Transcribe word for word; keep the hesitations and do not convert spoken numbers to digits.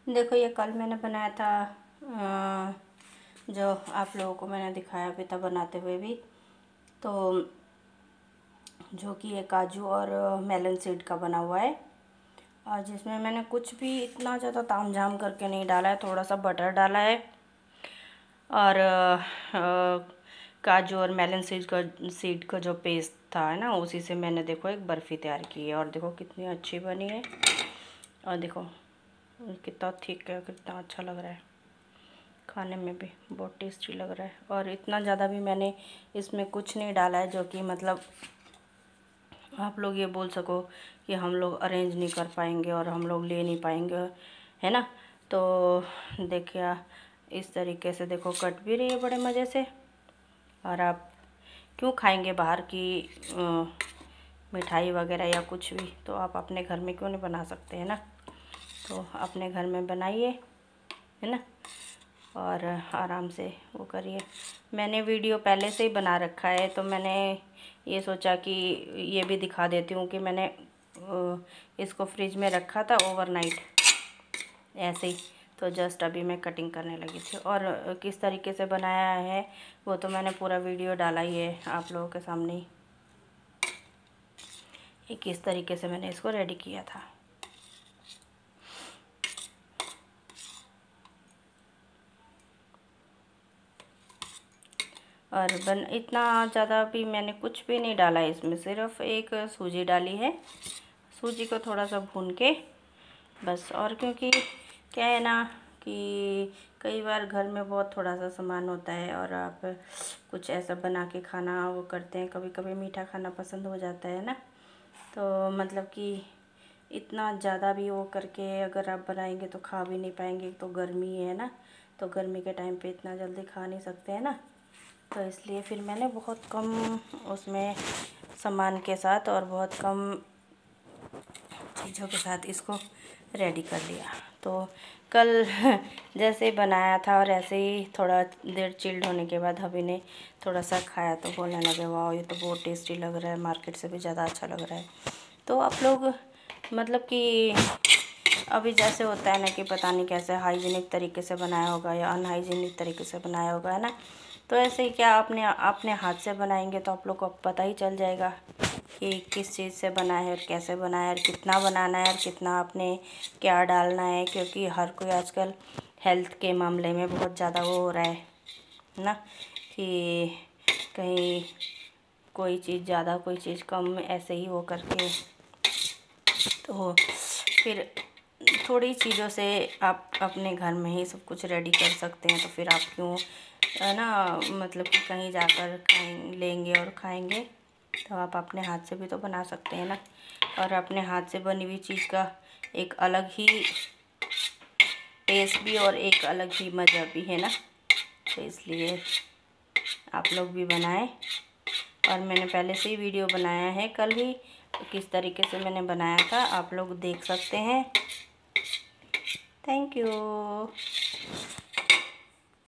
देखो ये कल मैंने बनाया था, अ, जो आप लोगों को मैंने दिखाया भी था बनाते हुए भी, तो जो कि ये काजू और मेलन सीड का बना हुआ है, और जिसमें मैंने कुछ भी इतना ज़्यादा तामझाम करके नहीं डाला है। थोड़ा सा बटर डाला है और अ, काजू और मेलन सीड का सीड का जो पेस्ट था है ना, उसी से मैंने देखो एक बर्फ़ी तैयार की है। और देखो कितनी अच्छी बनी है, और देखो कितना थिक है, कितना अच्छा लग रहा है, खाने में भी बहुत टेस्टी लग रहा है। और इतना ज़्यादा भी मैंने इसमें कुछ नहीं डाला है जो कि मतलब आप लोग ये बोल सको कि हम लोग अरेंज नहीं कर पाएंगे और हम लोग ले नहीं पाएंगे, है ना। तो देखिए इस तरीके से देखो कट भी रही है बड़े मज़े से। और आप क्यों खाएंगे बाहर की मिठाई वगैरह या कुछ भी, तो आप अपने घर में क्यों नहीं बना सकते, है ना। तो अपने घर में बनाइए, है ना, और आराम से वो करिए। मैंने वीडियो पहले से ही बना रखा है, तो मैंने ये सोचा कि ये भी दिखा देती हूँ कि मैंने इसको फ्रिज में रखा था ओवरनाइट ऐसे ही। तो जस्ट अभी मैं कटिंग करने लगी थी, और किस तरीके से बनाया है वो तो मैंने पूरा वीडियो डाला ही है आप लोगों के सामने ही, कि किस तरीके से मैंने इसको रेडी किया था। और बन इतना ज़्यादा भी मैंने कुछ भी नहीं डाला है इसमें, सिर्फ एक सूजी डाली है। सूजी को थोड़ा सा भून के बस। और क्योंकि क्या है ना कि कई बार घर में बहुत थोड़ा सा सामान होता है और आप कुछ ऐसा बना के खाना वो करते हैं, कभी कभी मीठा खाना पसंद हो जाता है ना। तो मतलब कि इतना ज़्यादा भी वो करके अगर आप बनाएंगे तो खा भी नहीं पाएंगे। तो गर्मी है ना, तो गर्मी के टाइम पे इतना जल्दी खा नहीं सकते हैं ना। तो इसलिए फिर मैंने बहुत कम उसमें सामान के साथ और बहुत कम चीज़ों के साथ इसको रेडी कर लिया। तो कल जैसे बनाया था और ऐसे ही थोड़ा देर चिल्ड होने के बाद अभी ने थोड़ा सा खाया तो बोलने लगे वाह ये तो बहुत टेस्टी लग रहा है, मार्केट से भी ज़्यादा अच्छा लग रहा है। तो आप लोग मतलब कि अभी जैसे होता है ना कि पता नहीं कैसे हाइजीनिक तरीके से बनाया होगा या अनहाइजीनिक तरीके से बनाया होगा, है ना। तो ऐसे ही क्या अपने अपने हाथ से बनाएंगे तो आप लोग को पता ही चल जाएगा कि किस चीज़ से बना है और कैसे बना है और कितना बनाना है और कितना आपने क्या डालना है। क्योंकि हर कोई आजकल हेल्थ के मामले में बहुत ज़्यादा वो हो रहा है ना, कि कहीं कोई चीज़ ज़्यादा कोई चीज़ कम ऐसे ही हो करके। तो फिर थोड़ी चीज़ों से आप अपने घर में ही सब कुछ रेडी कर सकते हैं। तो फिर आप क्यों है ना मतलब कि कहीं जाकर खाएं लेंगे और खाएंगे। तो आप अपने हाथ से भी तो बना सकते हैं ना, और अपने हाथ से बनी हुई चीज़ का एक अलग ही टेस्ट भी और एक अलग ही मज़ा भी है ना। तो इसलिए आप लोग भी बनाएं। और मैंने पहले से ही वीडियो बनाया है कल ही, किस तरीके से मैंने बनाया था आप लोग देख सकते हैं। Thank you.